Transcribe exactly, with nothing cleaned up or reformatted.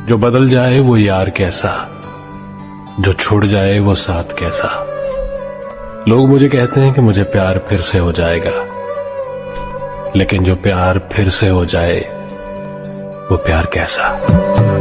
जो बदल जाए वो यार कैसा, जो छूट जाए वो साथ कैसा। लोग मुझे कहते हैं कि मुझे प्यार फिर से हो जाएगा, लेकिन जो प्यार फिर से हो जाए वो प्यार कैसा।